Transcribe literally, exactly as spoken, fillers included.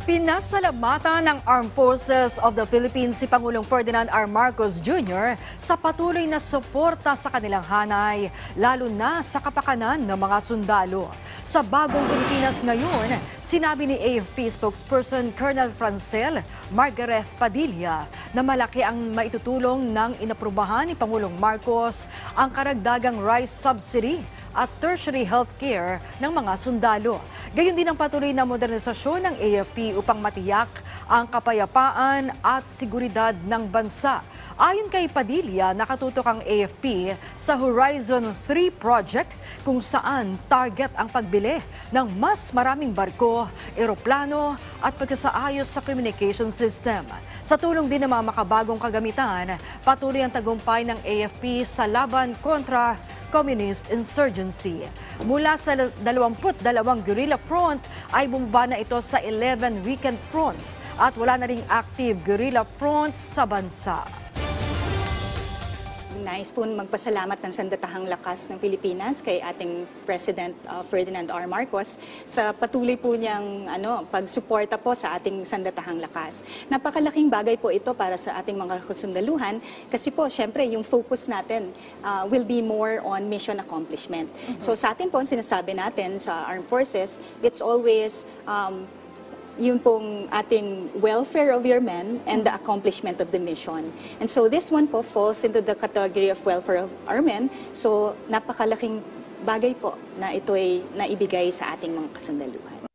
Pinasalamatan ng Armed Forces of the Philippines si Pangulong Ferdinand R. Marcos Junior sa patuloy na suporta sa kanilang hanay, lalo na sa kapakanan ng mga sundalo. Sa bagong Pilipinas ngayon, sinabi ni A F P spokesperson Colonel Francel Margaret Padilla na malaki ang maitutulong ng inaprubahan ni Pangulong Marcos ang karagdagang rice subsidy at tertiary health care ng mga sundalo. Gayon din ang patuloy na modernisasyon ng A F P upang matiyak ang kapayapaan at seguridad ng bansa. Ayon kay Padilla, nakatutok ang A F P sa Horizon three project kung saan target ang pagbili ng mas maraming barko, eroplano at pagkasaayos sa communication system. Sa tulong din ng mga makabagong kagamitan, patuloy ang tagumpay ng A F P sa laban kontra communist insurgency. Mula sa dalawampu't dalawang guerrilla front ay bumaba na ito sa eleven weekend fronts at wala na ring active guerrilla front sa bansa. Nais po magpasalamat ng Sandatahang Lakas ng Pilipinas kay ating President uh, Ferdinand R. Marcos sa patuloy po niyang ano, pagsuporta po sa ating Sandatahang Lakas. Napakalaking bagay po ito para sa ating mga kasundaluhan kasi po syempre yung focus natin uh, will be more on mission accomplishment. Mm-hmm. So sa atin po ang sinasabi natin sa Armed Forces, it's always um, yun pong ating welfare of your men and the accomplishment of the mission. And so this one po falls into the category of welfare of our men. So napakalaking bagay po na ito ay naibigay sa ating mga kasundaluhan.